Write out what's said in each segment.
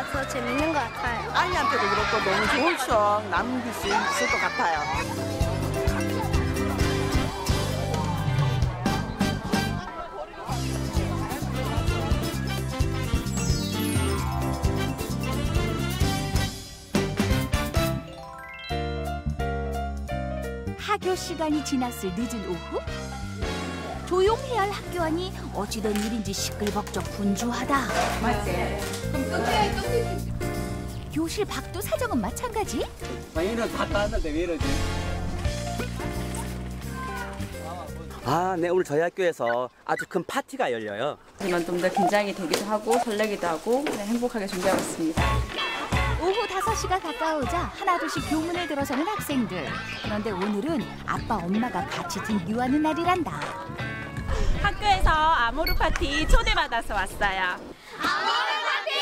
더 재밌는 것 같아요. 아이한테도 그렇고 너무 좋은 추억 남길 수 있을 것 같아요. 학교 시간이 지났을 늦은 오후, 조용해야 할 학교 안이 어찌된 일인지 시끌벅적 분주하다. 맞지? 그럼 교실 밖도 사정은 마찬가지. 얘는 다 땄는데 왜 이러지? 네, 오늘 저희 학교에서 아주 큰 파티가 열려요. 저는 좀 더 긴장이 되기도 하고 설레기도 하고 행복하게 준비하고 있습니다. 오후 5시가 가까우자 하나둘씩 교문을 들어서는 학생들. 그런데 오늘은 아빠, 엄마가 같이 등교하는 날이란다. 학교에서 아모르 파티 초대받아서 왔어요. 아모르 파티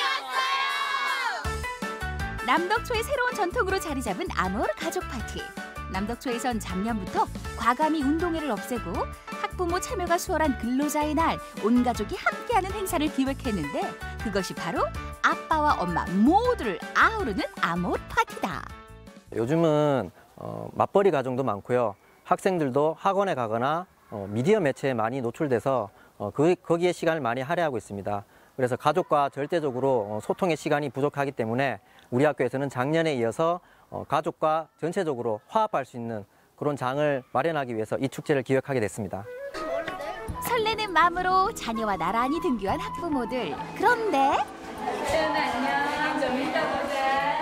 왔어요! 남덕초의 새로운 전통으로 자리 잡은 아모르 가족 파티. 남덕초에선 작년부터 과감히 운동회를 없애고 학부모 참여가 수월한 근로자의 날, 온 가족이 함께하는 행사를 기획했는데 그것이 바로 아빠와 엄마 모두를 아우르는 아모르 파티다. 요즘은 맞벌이 가정도 많고요. 학생들도 학원에 가거나 미디어 매체에 많이 노출돼서 거기에 시간을 많이 할애하고 있습니다. 그래서 가족과 절대적으로 소통의 시간이 부족하기 때문에 우리 학교에서는 작년에 이어서 가족과 전체적으로 화합할 수 있는 그런 장을 마련하기 위해서 이 축제를 기획하게 됐습니다. 설레는 마음으로 자녀와 나란히 등교한 학부모들. 그런데 안녕. 좀 이따 보자.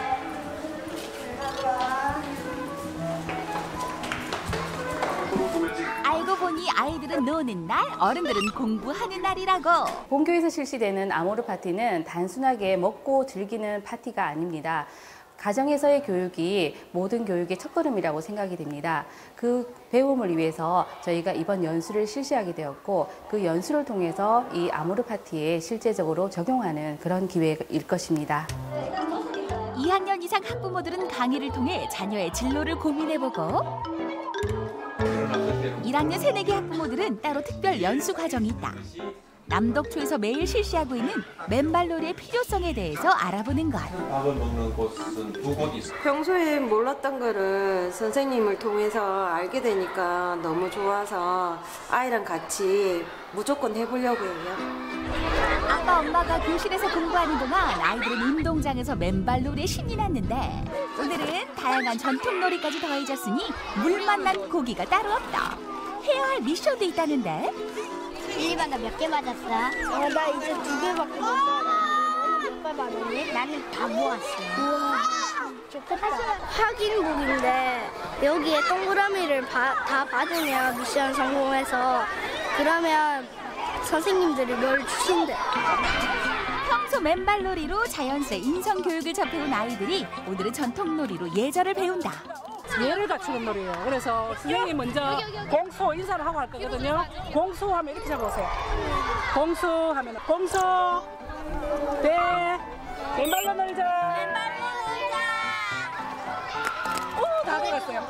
알고 보니 아이들은 노는 날, 어른들은 공부하는 날이라고. 본교에서 실시되는 아모르 파티는 단순하게 먹고 즐기는 파티가 아닙니다. 가정에서의 교육이 모든 교육의 첫걸음이라고 생각이 됩니다. 그 배움을 위해서 저희가 이번 연수를 실시하게 되었고 그 연수를 통해서 이 아모르 파티에 실제적으로 적용하는 그런 기회일 것입니다. 2학년 이상 학부모들은 강의를 통해 자녀의 진로를 고민해보고 1학년 새내기 학부모들은 따로 특별 연수 과정이 있다. 남덕초에서 매일 실시하고 있는 맨발놀이의 필요성에 대해서 알아보는 것. 밥을 먹는 곳은 두 곳 있어요. 평소에 몰랐던 거를 선생님을 통해서 알게 되니까 너무 좋아서 아이랑 같이 무조건 해보려고 해요. 아빠, 엄마가 교실에서 공부하는 동안 아이들은 운동장에서 맨발놀이에 신이 났는데 오늘은 다양한 전통놀이까지 더해졌으니 물 만난 고기가 따로 없다. 해야 할 미션도 있다는데. 1번은 몇 개 맞았어? 나 이제 2개밖에 못 받았어. 몇 개 받았니? 나는 다 모았어. 우와, 좋겠다. 확인북인데 여기에 동그라미를 다 받으면 미션 성공해서 그러면 선생님들이 뭘 주신대. 평소 맨발놀이로 자연스레 인성교육을 접해온 아이들이 오늘은 전통놀이로 예절을 배운다. 예를 갖추는 놀이에요. 그래서 선생님 먼저 공수 인사를 하고 할 거거든요. 공수하면 이렇게 잡아보세요. 공수하면 공수 네 왼발로 놀자. 오, 다 들어갔어요.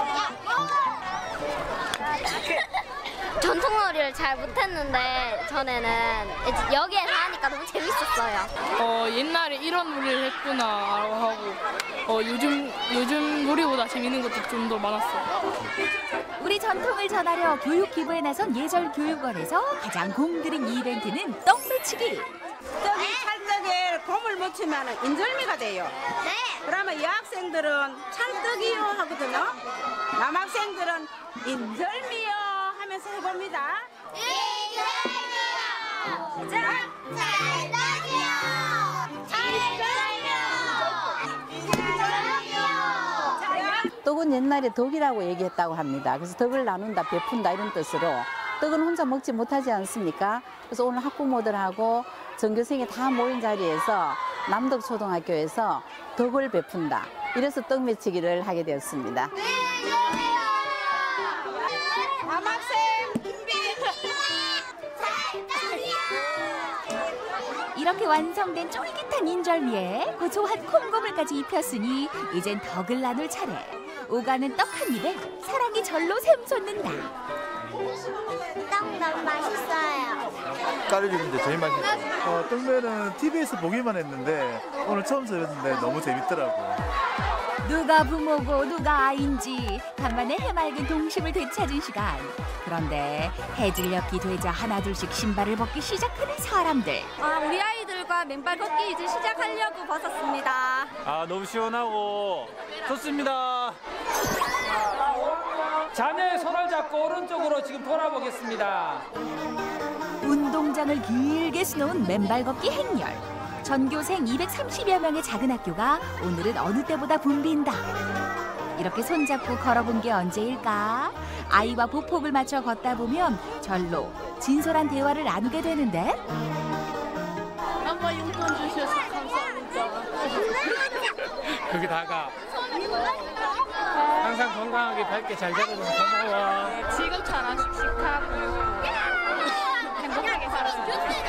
전통놀이를 잘 못했는데 전에는 여기에서 하니까 너무 재밌었어요. 옛날에 이런 놀이를 했구나 하고 요즘 놀이보다 재밌는 것도 좀 더 많았어요. 우리 전통을 전하려 교육 기부에 나선 예절교육원에서 가장 공들인 이벤트는 떡매치기. 떡이 찰떡에 곰을 묻히면 인절미가 돼요. 네. 그러면 여학생들은 찰떡이요 하거든요. 남학생들은 인절미요 하면서 해봅니다. 인절미요. 찰떡이요. 떡은 옛날에 덕이라고 얘기했다고 합니다. 그래서 덕을 나눈다, 베푼다 이런 뜻으로 떡은 혼자 먹지 못하지 않습니까? 그래서 오늘 학부모들하고 전교생이 다 모인 자리에서 남덕초등학교에서 덕을 베푼다. 이래서 떡매치기를 하게 되었습니다. 이렇게 완성된 쫄깃한 인절미에 고소한 콩고물까지 입혔으니 이젠 덕을 나눌 차례. 오가는 떡 한 입에 사랑이 절로 샘솟는다. 떡 너무 맛있어요. 까르비인데 제일 맛있어요. 떡면은 TV에서 보기만 했는데 오늘 처음 들었는데 너무 재밌더라고요. 누가 부모고 누가 아인지 간만에 해맑은 동심을 되찾은 시간. 그런데 해질녘이 되자 하나둘씩 신발을 벗기 시작하는 사람들. 우리 아이들과 맨발 걷기 이제 시작하려고 벗었습니다. 너무 시원하고 좋습니다. 자녀의 손을 잡고 오른쪽으로 지금 돌아보겠습니다. 운동장을 길게 수놓은 맨발 걷기 행렬. 전교생 230여 명의 작은 학교가 오늘은 어느 때보다 붐빈다. 이렇게 손잡고 걸어본 게 언제일까? 아이와 보폭을 맞춰 걷다 보면 절로 진솔한 대화를 나누게 되는데. 엄마 용돈 주셔서 감사합니다. 거기다가 항상 건강하게 밝게 잘 자라줘서 고마워. 지금처럼 씩씩하고 행복하게 살았으면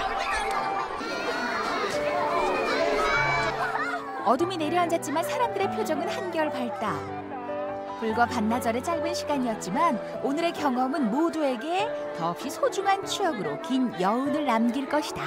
어둠이 내려앉았지만 사람들의 표정은 한결 밝다. 불과 반나절의 짧은 시간이었지만 오늘의 경험은 모두에게 더없이 소중한 추억으로 긴 여운을 남길 것이다.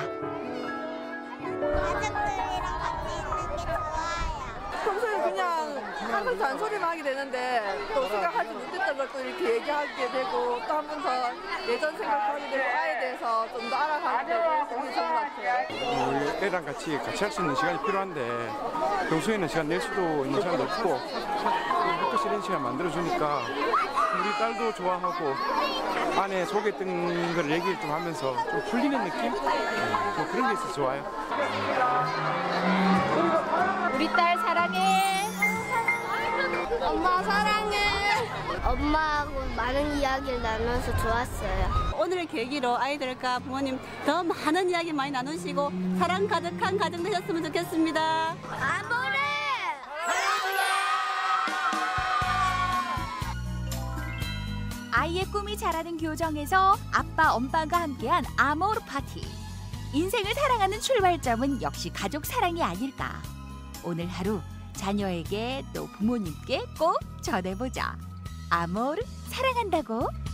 평소에 그냥 항상 잔소리만 하게 되는데 또 생각하지 못했던 걸 또 이렇게 얘기하게 되고 또 한 번 더 예전 생각하게 되고 아이에 대해서 좀 더 알아가게 되고 그게 좋은 것 같아요. 애랑 같이 할 수 있는 시간이 필요한데 평소에는 시간 낼 수도 있는 시간도 없고 햇볕이 이런 시간 만들어주니까 우리 딸도 좋아하고 안에 속에 있던 걸 얘기를 좀 하면서 좀 풀리는 느낌? 뭐 그런 게 있어서 좋아요. 우리 딸 사랑해. 엄마 사랑해. 엄마하고 많은 이야기를 나눠서 좋았어요. 오늘을 계기로 아이들과 부모님 더 많은 이야기 많이 나누시고 사랑 가득한 가정 되셨으면 좋겠습니다. 아모레! 아이의 꿈이 자라는 교정에서 아빠, 엄마가 함께한 아모르 파티. 인생을 사랑하는 출발점은 역시 가족 사랑이 아닐까. 오늘 하루 자녀에게 또 부모님께 꼭 전해보자. 아모르 사랑한다고.